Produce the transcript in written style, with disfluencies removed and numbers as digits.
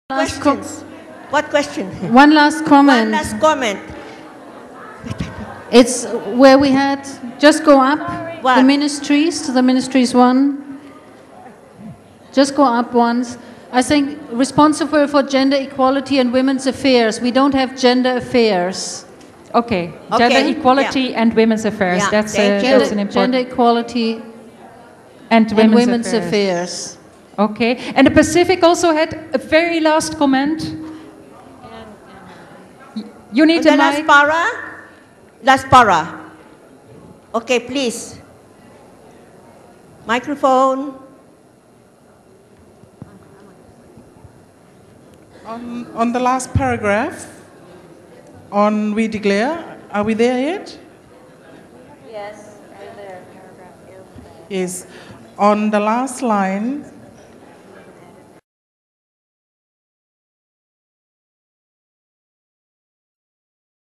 Questions? What question? One last comment. One last comment. It's where we had, just go up, What? the ministries, to the ministries one. Just go up once. I think responsible for gender equality and women's affairs. We don't have gender affairs. Okay, gender equality and women's affairs. Yeah, That's an important. Gender equality and women's affairs. Okay, and the Pacific also had a very last comment. You need a mic. Last para. Okay, please. Microphone. On the last paragraph, on we declare, are we there yet? Yes, we're there, paragraph. Yes. On the last line,